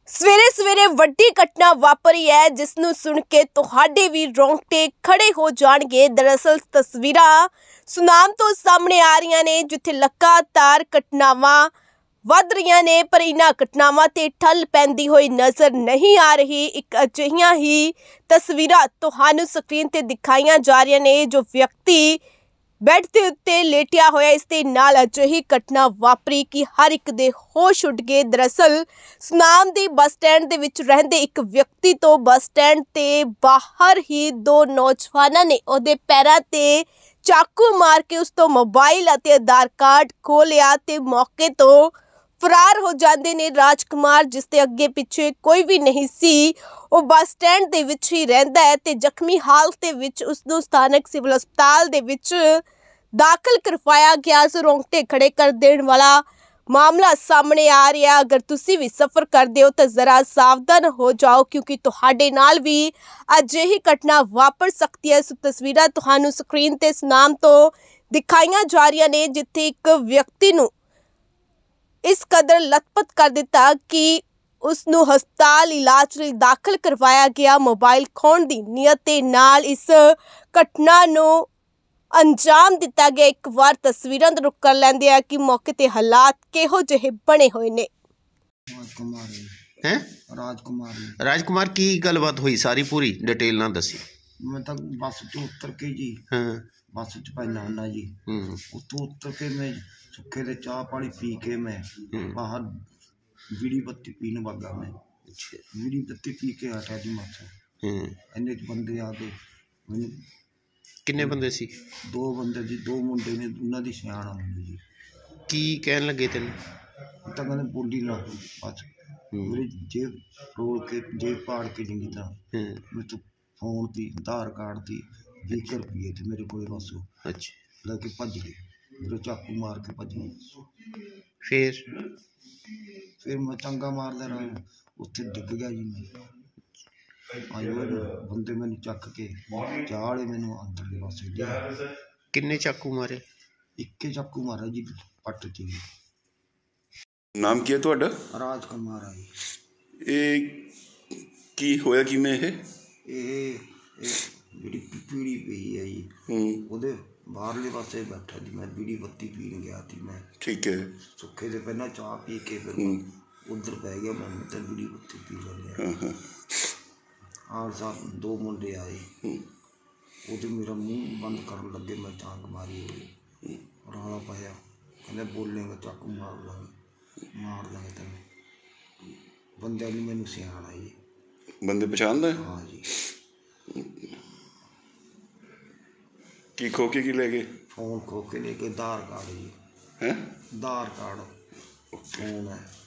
ਸਵੇਰੇ ਸਵੇਰੇ ਵੱਡੀ ਘਟਨਾ ਵਾਪਰੀ ਹੈ ਜਿਸ ਨੂੰ ਸੁਣ ਕੇ ਤੁਹਾਡੇ ਵੀ ਰੋਂਗਟੇ ਖੜੇ ਹੋ ਜਾਣਗੇ। ਦਰਅਸਲ ਤਸਵੀਰਾਂ ਸੁਨਾਮ ਤੋਂ ਸਾਹਮਣੇ ਆ ਰਹੀਆਂ ਨੇ ਜਿੱਥੇ ਲਗਾਤਾਰ ਘਟਨਾਵਾਂ ਵੱਧ ਰਹੀਆਂ ਨੇ, ਪਰ ਇਹਨਾਂ ਘਟਨਾਵਾਂ ਤੇ ਠੱਲ ਪੈਂਦੀ ਹੋਈ ਨਜ਼ਰ ਨਹੀਂ ਆ ਰਹੀ। ਇੱਕ ਅਜਿਹੀਆਂ ਹੀ ਤਸਵੀਰਾਂ ਤੁਹਾਨੂੰ ਸਕਰੀਨ ਤੇ ਦਿਖਾਈਆਂ ਜਾ ਰਹੀਆਂ ਨੇ ਜੋ ਵਿਅਕਤੀ ਬੈੱਡ ਦੇ ਉੱਤੇ ਲੇਟਿਆ ਹੋਇਆ, ਇਸ ਦੇ ਨਾਲ ਅਜਿਹੀ ਘਟਨਾ ਵਾਪਰੀ ਕਿ ਹਰ ਇੱਕ ਦੇ ਹੋਸ਼ ਉੱਡ ਗਏ। ਦਰਅਸਲ ਸੁਨਾਮ ਦੀ ਬੱਸ ਸਟੈਂਡ ਦੇ ਵਿੱਚ ਰਹਿੰਦੇ ਇੱਕ ਵਿਅਕਤੀ ਤੋਂ ਬੱਸ ਸਟੈਂਡ ਤੇ ਬਾਹਰ ਹੀ ਦੋ ਨੌਜਵਾਨਾਂ ਨੇ ਉਹਦੇ ਪੈਰਾਂ ਤੇ ਚਾਕੂ ਮਾਰ ਕੇ ਉਸ ਤੋਂ ਮੋਬਾਈਲ ਅਤੇ ਆਧਾਰ ਕਾਰਡ ਖੋਹ ਲਿਆ ਤੇ ਮੌਕੇ ਤੋਂ ਫਰਾਰ ਹੋ ਜਾਂਦੇ ਨੇ। ਰਾਜਕੁਮਾਰ, ਜਿਸ ਦੇ ਅੱਗੇ ਪਿੱਛੇ ਕੋਈ ਵੀ ਨਹੀਂ ਸੀ, ਉਹ ਬੱਸ ਸਟੈਂਡ ਦੇ ਵਿੱਚ ਹੀ ਰਹਿੰਦਾ ਹੈ ਤੇ ਜ਼ਖਮੀ ਹਾਲਤ ਦੇ ਵਿੱਚ ਉਸ ਨੂੰ ਸਥਾਨਕ ਸਿਵਲ ਹਸਪਤਾਲ ਦੇ ਵਿੱਚ ਦਾਖਲ ਕਰਵਾਇਆ ਗਿਆ। ਸੋ ਰੋਂਗਟੇ ਖੜੇ ਕਰ ਦੇਣ ਵਾਲਾ ਮਾਮਲਾ ਸਾਹਮਣੇ ਆ ਰਿਹਾ। ਅਗਰ ਤੁਸੀਂ ਵੀ ਸਫ਼ਰ ਕਰਦੇ ਹੋ ਤਾਂ ਜ਼ਰਾ ਸਾਵਧਾਨ ਹੋ ਜਾਓ ਕਿਉਂਕਿ ਤੁਹਾਡੇ ਨਾਲ ਵੀ ਅਜਿਹੀ ਘਟਨਾ ਵਾਪਰ ਸਕਦੀ ਹੈ। ਸੋ ਤਸਵੀਰਾਂ ਤੁਹਾਨੂੰ ਸਕਰੀਨ ਤੇ ਸੁਨਾਮ ਤੋਂ ਦਿਖਾਈਆਂ ਜਾ ਰਹੀਆਂ ਨੇ ਜਿੱਥੇ ਇੱਕ ਵਿਅਕਤੀ ਨੂੰ ਇਸ ਕਦਰ ਲਤਪਤ ਕਰ ਦਿੱਤਾ ਕਿ ਉਸ ਨੂੰ ਹਸਪਤਾਲ ਇਲਾਜ ਲਈ ਦਾਖਲ ਕਰਵਾਇਆ ਗਿਆ। ਮੋਬਾਈਲ ਖੋਹਣ ਦੀ ਨੀਅਤ ਦੇ ਨਾਲ ਇਸ ਘਟਨਾ ਨੂੰ ਅੰਜਾਮ ਦਿੱਤਾ ਗਿਆ। ਇੱਕ ਵਾਰ ਤਸਵੀਰਾਂ ਦਾ ਰੁਖ ਕਰ ਲੈਂਦੇ ਆ ਕਿ ਮੌਕੇ ਤੇ ਹਾਲਾਤ ਕਿਹੋ ਜਿਹੇ ਬਣੇ ਹੋਏ ਨੇ। राजकुमार की गलबात हुई सारी पूरी डिटेल ना दसी। मैं तो बस चो उतर के जी बस च पैना हुन्ना जी, उतों उतर के मैं सुखे दे चाह पानी पी के मैं बाहर बीड़ी बत्ती पीने लगा। मैं बीड़ी बत्ती पी के हटा जी मत इन्ने बंदे आ गए। मैंने किन्ने बंदे सी? दो बंदे जी, दो मुंडे ने, उन्होंने दी सियाणा मुंडे जी। की कहन लगे तेन? तो कहने बोली ना बस मेरी जेब रोल के जेब पाड़ के चंगी तरह मैं तो फोन थी, आधार कार्ड थी, 20 रुपये थे मेरे को बस। अच्छा लगे भज गए, मेरे चाकू मार के भज गए। फिर मैं चंगा मारदा रहा, उत्थे डिग गया जी। मैं आयो बंदे मैंने चक के चाले मैनू अंदरले पासे लिया। किन्ने चाकू मारे? इक्के चाकू मारा जी पट च जी। नाम की है तुहाडा? राजकुमार आई। ਇਹ ਕੀ ਹੋਇਆ ਕਿਵੇਂ ਇਹ? ਇਹ ਜਿਹੜੀ ਪੀੜੀ ਪਈ ਹੈ ਜੀ, ਉਹਦੇ ਬਾਹਰਲੇ ਪਾਸੇ ਬੈਠਾ ਜੀ। ਮੈਂ ਬੀੜੀ ਬੱਤੀ ਪੀਣ ਗਿਆ ਸੀ। ਮੈਂ ਠੀਕ ਹੈ। ਸੁੱਖੇ ਦੇ ਪਹਿਲਾਂ ਚਾਹ ਪੀ ਕੇ ਫਿਰ ਉੱਧਰ ਪੈ ਗਿਆ। ਮੈਂ ਤਾਂ ਬੀੜੀ ਬੱਤੀ ਪੀ ਲਿਆ। ਆਹ ਸਾਹਿਬ ਦੋ ਮੁੰਡੇ ਆਏ, ਉਹਦੇ ਮੇਰਾ ਮੂੰਹ ਬੰਦ ਕਰਨ ਲੱਗੇ। ਮੈਂ ਚਾਂਕ ਮਾਰੀ, ਰੌਲਾ ਪਾਇਆ, ਕਹਿੰਦੇ ਬੋਲੇਗਾ ਚਾਕੂ ਮਾਰ ਲਾਂਗੇ ਤੈਨੂੰ। ਬੰਦਿਆਂ ਨੂੰ ਮੈਨੂੰ ਸਿਆਣਾ ਜੀ। ਬੰਦੇ ਪਛਾਣਦਾ? ਹਾਂ ਜੀ। ਕੀ ਖੋ ਕੇ ਕੀ ਲੈ ਗਏ? ਫੋਨ ਖੋ ਕੇ ਲੈ ਕੇ, ਆਧਾਰ ਕਾਰਡ ਜੀ। ਹੈ? ਆਧਾਰ ਕਾਰਡ, ਫੋਨ ਹੈ।